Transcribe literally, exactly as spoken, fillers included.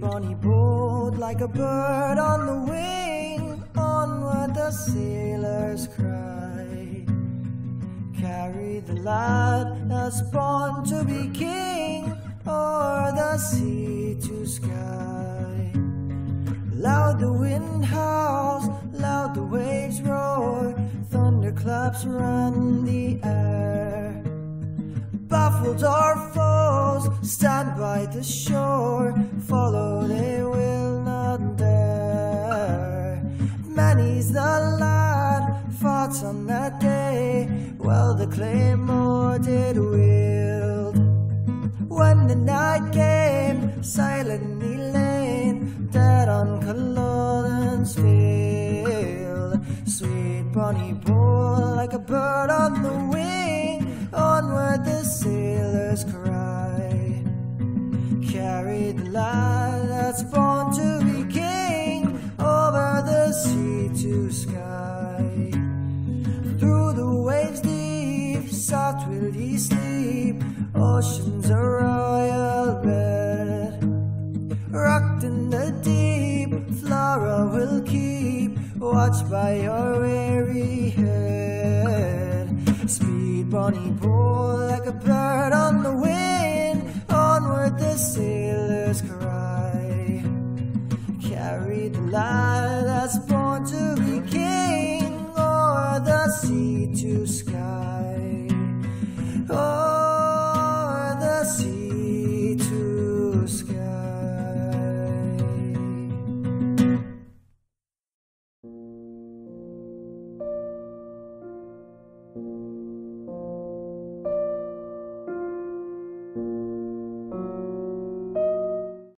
bonny boat, like a bird on the wing, onward the sailors cry. Carry the lad that's born to be king, o'er the sea to sky. Loud the wind howls, loud the waves roar, thunderclaps rend the air. Baffled our foes stand by the shore, follow they will not dare. Many's the lad fought on that day, while the claymore did wield. When the night came, silently lain, dead on Culloden's field. Sweet bonny bull, like a bird on the wing, onward the sailors cry. Carry the lad that's born to be king, over the sea to sky. Through the waves deep, soft will ye sleep, ocean's a royal bed. Rocked in the deep, Flora will keep watch by your weary head. Speed bonny bull, like a bird on the wind, onward the sailors cry. Carry the lad that's born to be king, o'er the sea to sky. O'er the sea to sky.